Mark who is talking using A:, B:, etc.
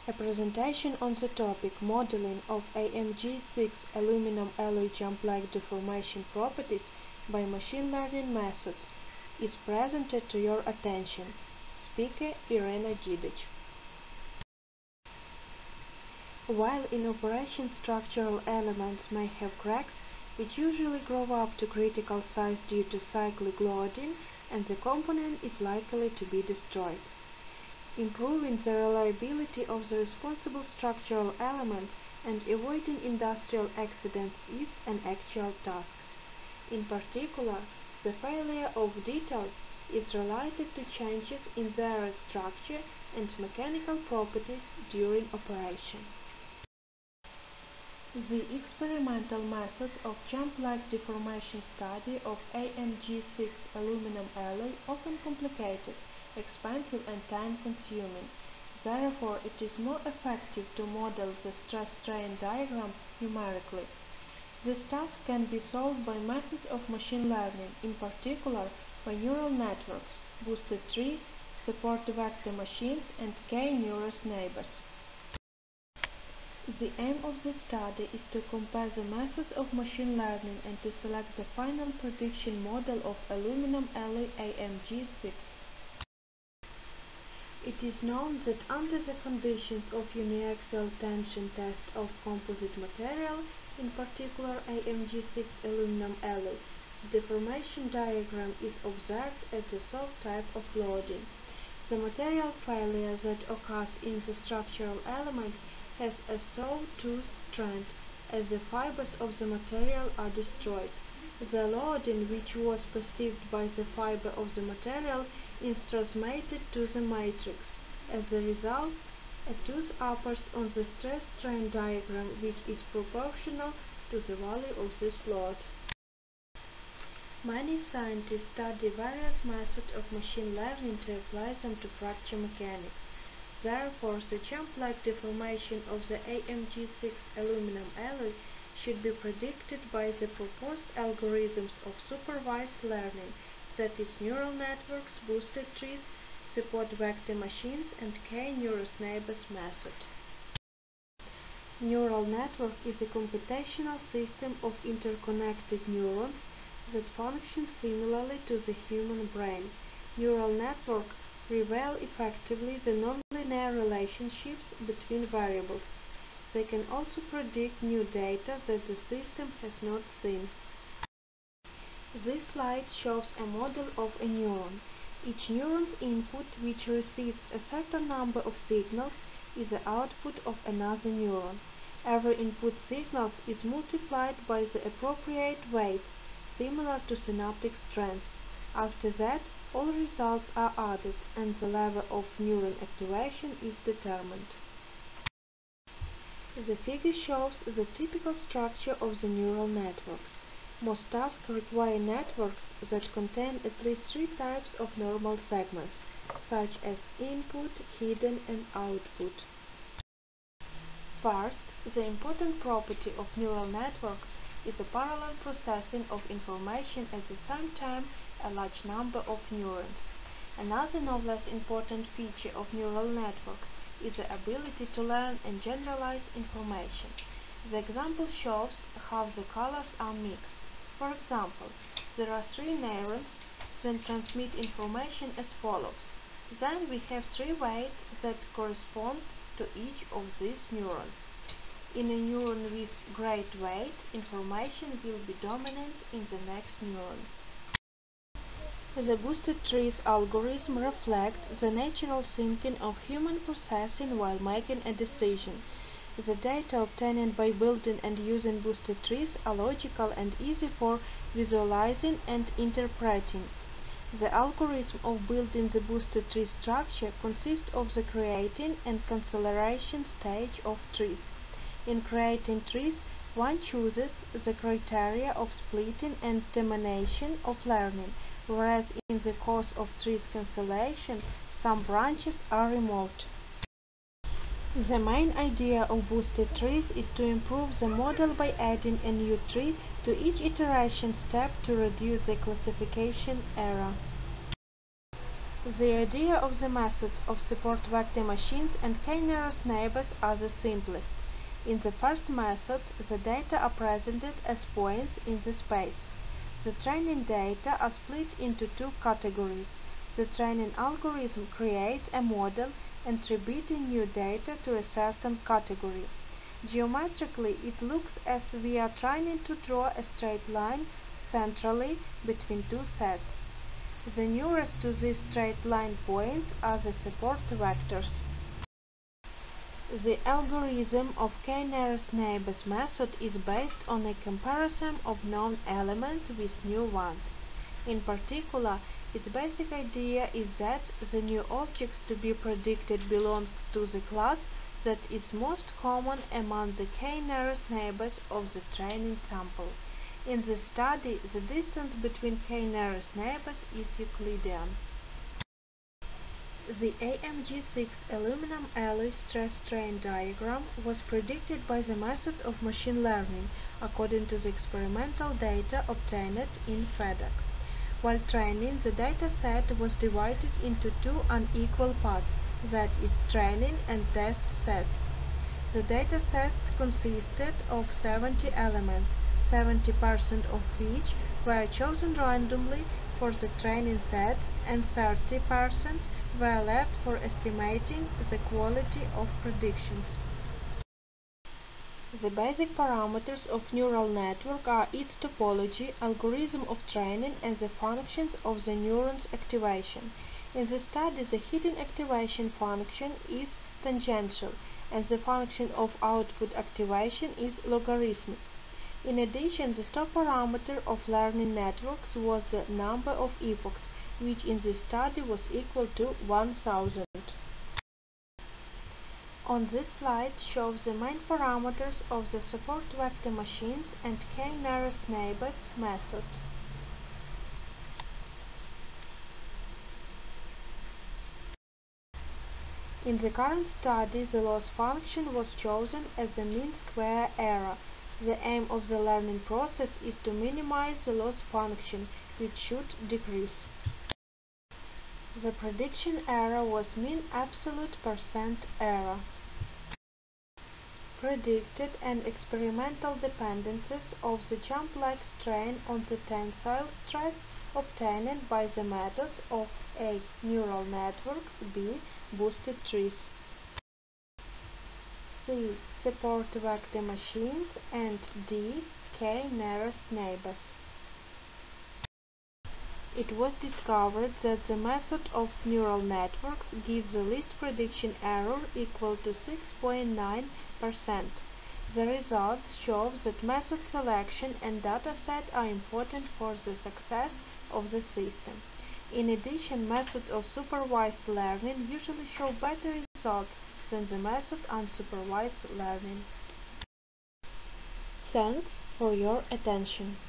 A: A presentation on the topic Modeling of AMg6 aluminum alloy jump-like deformation properties by machine learning methods is presented to your attention. Speaker Didych. While in operation structural elements may have cracks, which usually grow up to critical size due to cyclic loading, and the component is likely to be destroyed. Improving the reliability of the responsible structural elements and avoiding industrial accidents is an actual task. In particular, the failure of details is related to changes in their structure and mechanical properties during operation. The experimental methods of jump-like deformation study of AMg6 aluminum alloy often complicated, expensive and time-consuming. Therefore, it is more effective to model the stress-strain diagram numerically. This task can be solved by methods of machine learning, in particular by neural networks, boosted tree, support vector machines, and k-nearest neighbors. The aim of the study is to compare the methods of machine learning and to select the final prediction model of aluminum alloy AMg6. It is known that under the conditions of uniaxial tension test of composite material, in particular AMg6 aluminum alloy, the deformation diagram is observed as the soft type of loading. The material failure that occurs in the structural elements has a sawtooth trend, as the fibers of the material are destroyed. The loading which was perceived by the fiber of the material is transmitted to the matrix. As a result, a tooth appears on the stress-strain diagram which is proportional to the value of this load. Many scientists study various methods of machine learning to apply them to fracture mechanics. Therefore, the jump-like deformation of the AMg6 aluminum alloy should be predicted by the proposed algorithms of supervised learning, that is, neural networks, boosted trees, support vector machines, and k-nearest neighbors method. Neural network is a computational system of interconnected neurons that function similarly to the human brain. Neural networks reveal effectively the nonlinear relationships between variables. They can also predict new data that the system has not seen. This slide shows a model of a neuron. Each neuron's input, which receives a certain number of signals, is the output of another neuron. Every input signal is multiplied by the appropriate weight, similar to synaptic strength. After that, all results are added, and the level of neuron activation is determined. The figure shows the typical structure of the neural networks. Most tasks require networks that contain at least 3 types of normal segments, such as input, hidden, and output. First, the important property of neural networks is the parallel processing of information at the same time a large number of neurons. Another no less important feature of neural networks is the ability to learn and generalize information. The example shows how the colors are mixed. For example, there are 3 neurons that transmit information as follows. Then we have 3 weights that correspond to each of these neurons. In a neuron with great weight, information will be dominant in the next neuron. The boosted trees algorithm reflects the natural thinking of human processing while making a decision. The data obtained by building and using boosted trees are logical and easy for visualizing and interpreting. The algorithm of building the boosted tree structure consists of the creating and cancellation stage of trees. In creating trees, one chooses the criteria of splitting and termination of learning, whereas in the course of trees cancellation, some branches are removed. The main idea of boosted trees is to improve the model by adding a new tree to each iteration step to reduce the classification error. The idea of the methods of support vector machines and k-nearest neighbors are the simplest. In the first method, the data are presented as points in the space. The training data are split into two categories. The training algorithm creates a model attributing new data to a certain category. Geometrically, it looks as we are trying to draw a straight line centrally between two sets. The nearest to these straight line points are the support vectors. The algorithm of k-nearest neighbors method is based on a comparison of known elements with new ones. In particular, its basic idea is that the new objects to be predicted belongs to the class that is most common among the k-nearest neighbors of the training sample. In this study, the distance between k-nearest neighbors is Euclidean. The AMg6 aluminum alloy stress-strain diagram was predicted by the methods of machine learning according to the experimental data obtained in Fedak. While training, the dataset was divided into two unequal parts, that is, training and test sets. The dataset consisted of 70 elements, 70% of which were chosen randomly for the training set and 30% were left for estimating the quality of predictions. The basic parameters of neural network are its topology, algorithm of training, and the functions of the neuron's activation. In the study, the hidden activation function is tangential, and the function of output activation is logarithmic. In addition, the top parameter of learning networks was the number of epochs, which in this study was equal to 1000. On this slide shows the main parameters of the support vector machines and k-nearest neighbors method. In the current study, the loss function was chosen as the mean square error. The aim of the learning process is to minimize the loss function, which should decrease. The prediction error was mean absolute percent error. Predicted and experimental dependencies of the jump-like strain on the tensile stress obtained by the methods of A. Neural networks, B. Boosted trees, C. Support vector machines, and D. K-nearest neighbors. It was discovered that the method of neural networks gives the least prediction error equal to 6.9%. The results show that method selection and dataset are important for the success of the system. In addition, methods of supervised learning usually show better results than the method unsupervised learning. Thanks for your attention.